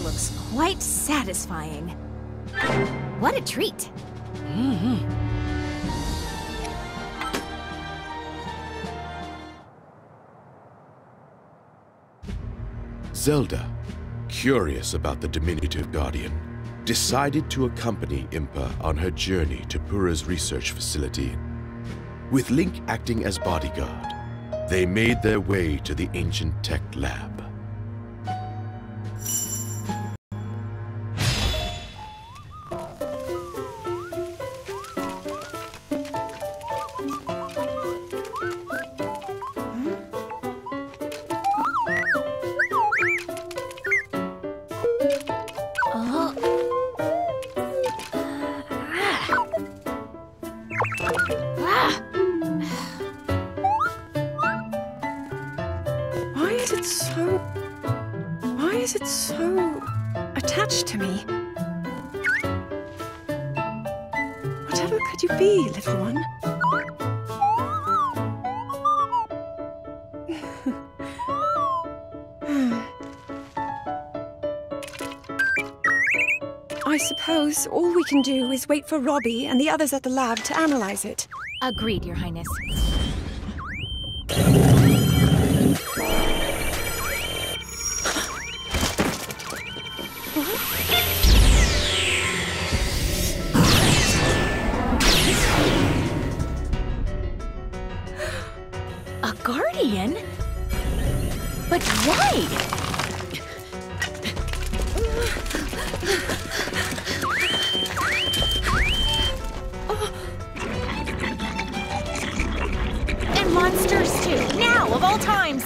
looks quite satisfying. What a treat! Zelda, curious about the diminutive guardian, decided to accompany Impa on her journey to Purah's research facility. With Link acting as bodyguard, they made their way to the ancient tech lab. Why is it so attached to me? Whatever could you be, little one? I suppose all we can do is wait for Robbie and the others at the lab to analyze it. Agreed, Your Highness. A guardian? But why? And monsters too, now of all times!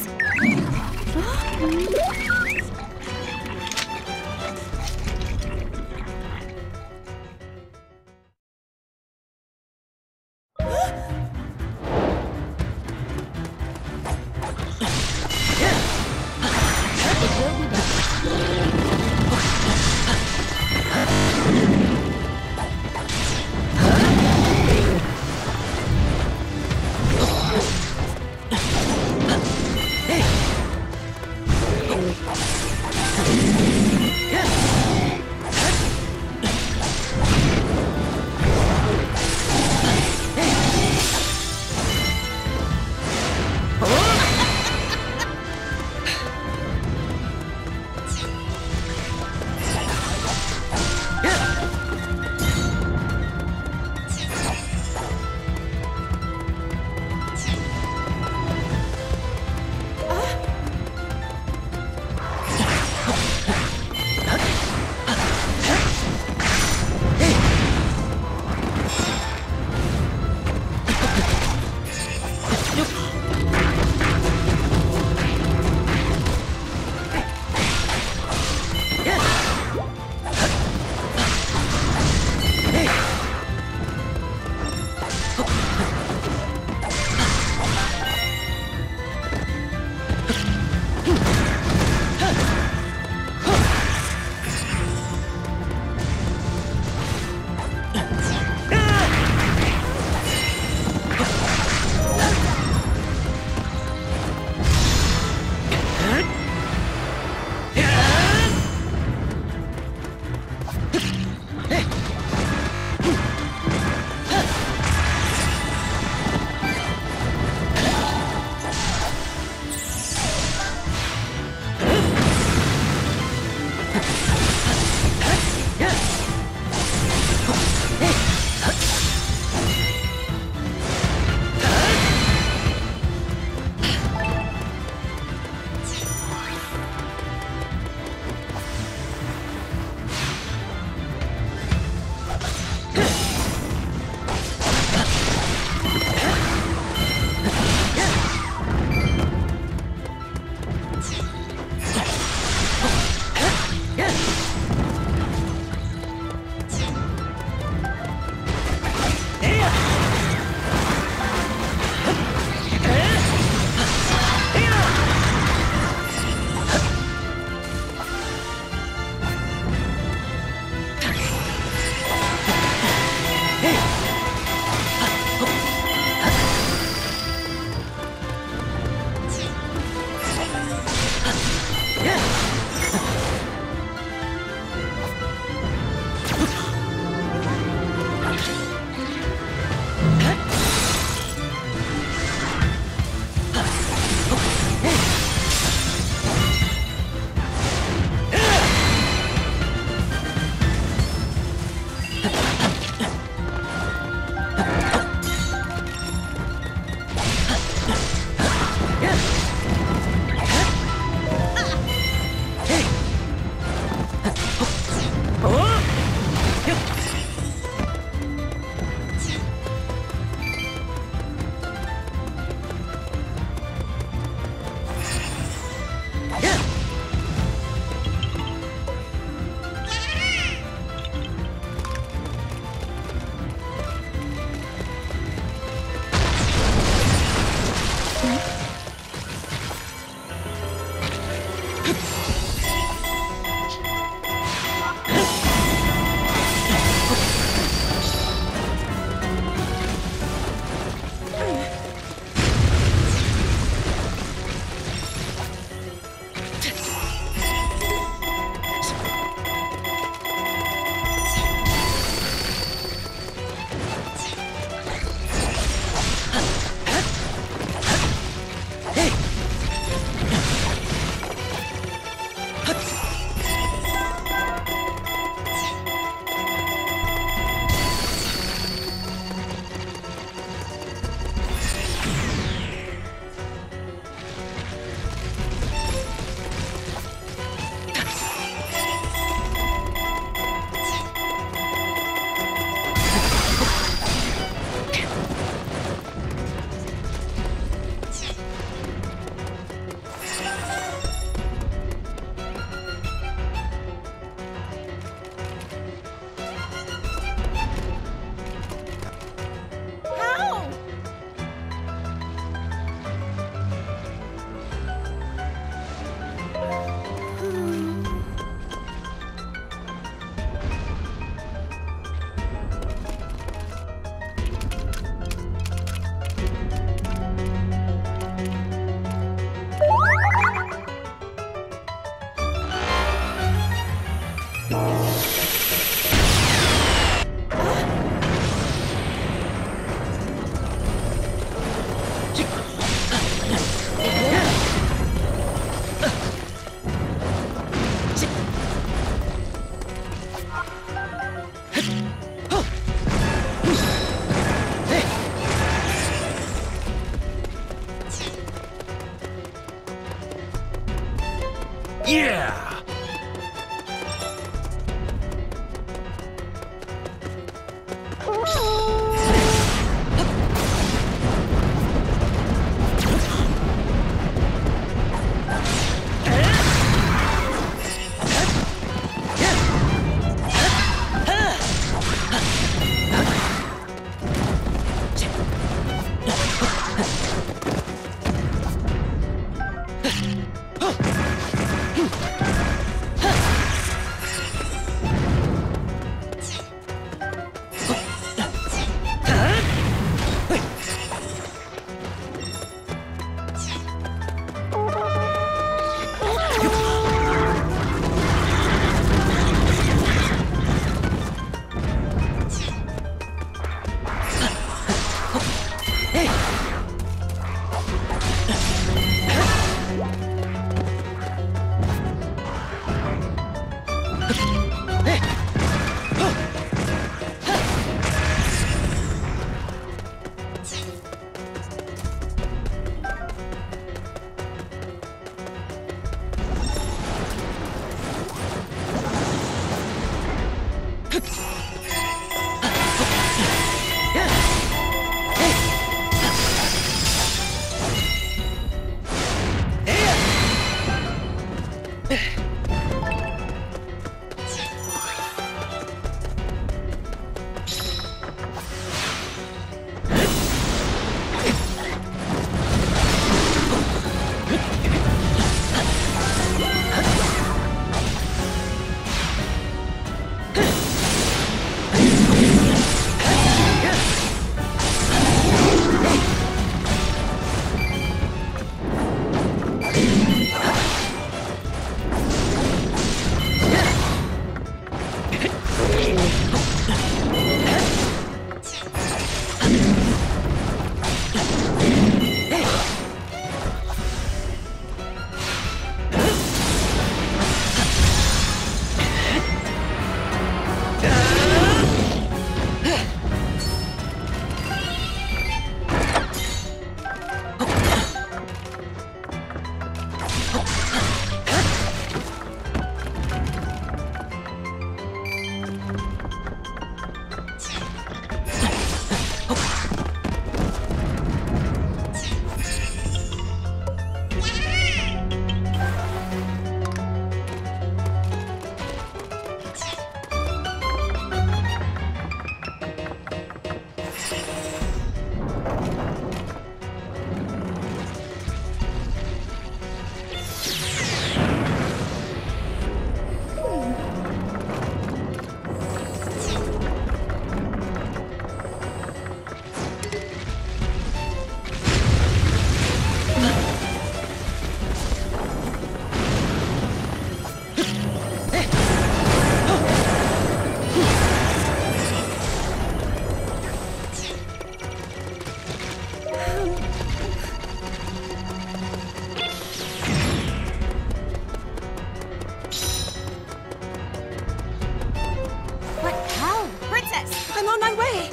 I'm on my way!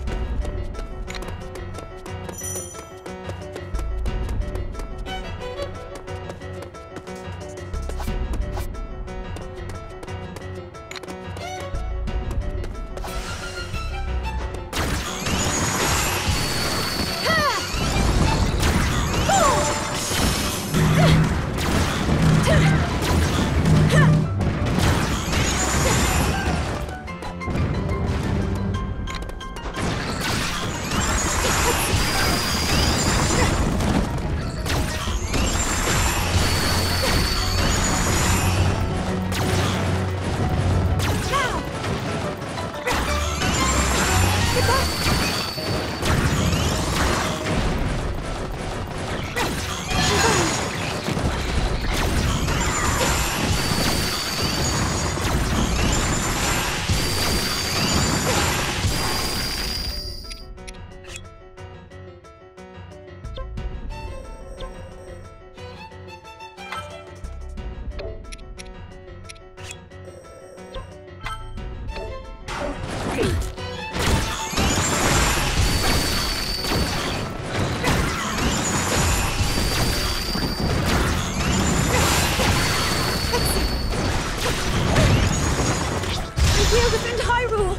We'll defend Hyrule!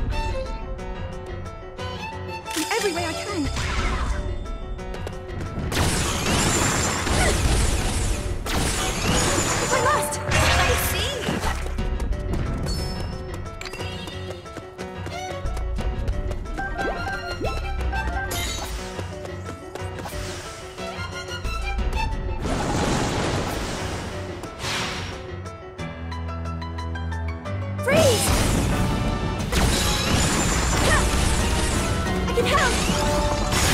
In every way I can. If I must! I see! Freeze! I can help!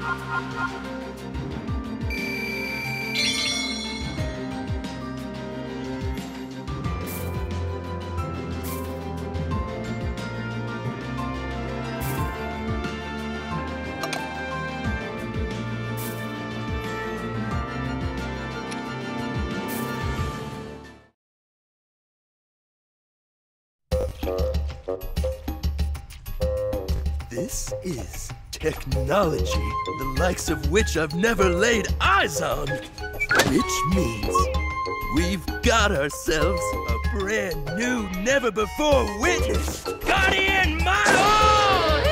This is technology, the likes of which I've never laid eyes on. Which means we've got ourselves a brand new, never-before-witnessed Guardian model!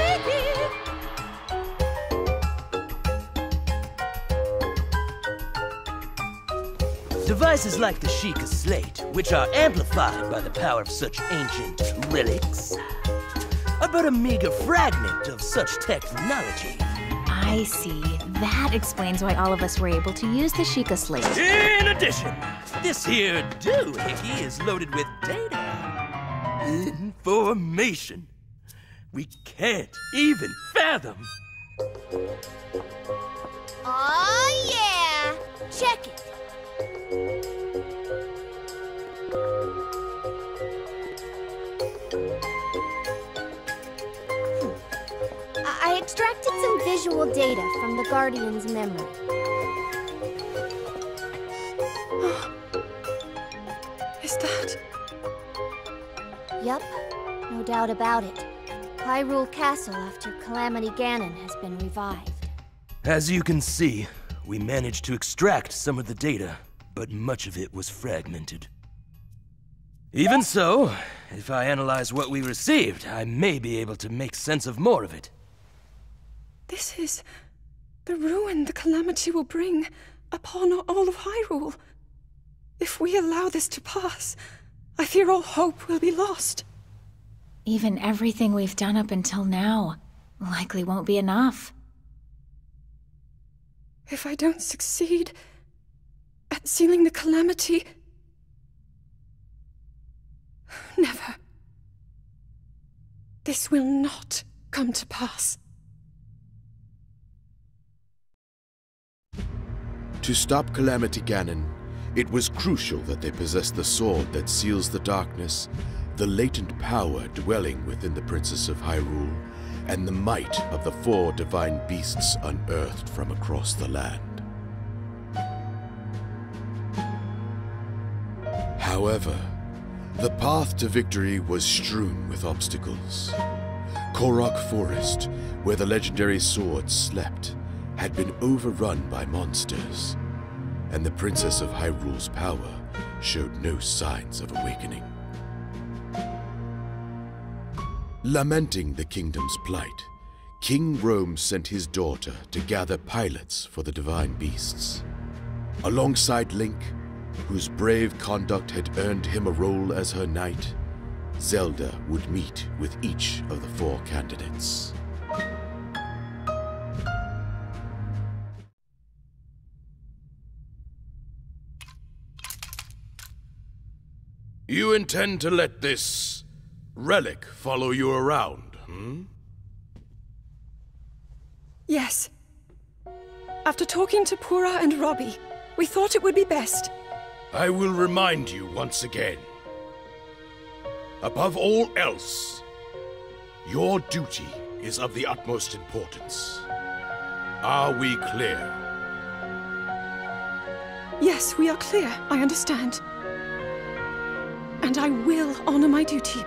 Devices like the Sheikah Slate, which are amplified by the power of such ancient relics, are but a meager fragment of such technology. I see. That explains why all of us were able to use the Sheikah Slate. In addition, this here doohickey is loaded with data. Information we can't even fathom. Oh yeah! Check it! I extracted some visual data from the Guardian's memory. Is that... Yup, no doubt about it. Hyrule Castle after Calamity Ganon has been revived. As you can see, we managed to extract some of the data, but much of it was fragmented. Even so, if I analyze what we received, I may be able to make sense of more of it. This is the ruin the Calamity will bring upon all of Hyrule. If we allow this to pass, I fear all hope will be lost. Even everything we've done up until now likely won't be enough. If I don't succeed at sealing the Calamity... Never. This will not come to pass. To stop Calamity Ganon, it was crucial that they possess the sword that seals the darkness, the latent power dwelling within the Princess of Hyrule, and the might of the 4 divine beasts unearthed from across the land. However, the path to victory was strewn with obstacles. Korok Forest, where the legendary sword slept, had been overrun by monsters, and the Princess of Hyrule's power showed no signs of awakening. Lamenting the kingdom's plight, King Rome sent his daughter to gather pilots for the divine beasts. Alongside Link, whose brave conduct had earned him a role as her knight, Zelda would meet with each of the 4 candidates. You intend to let this relic follow you around, hmm? Yes. After talking to Pura and Robbie, we thought it would be best. I will remind you once again. Above all else, your duty is of the utmost importance. Are we clear? Yes, we are clear. I understand. And I will honor my duty.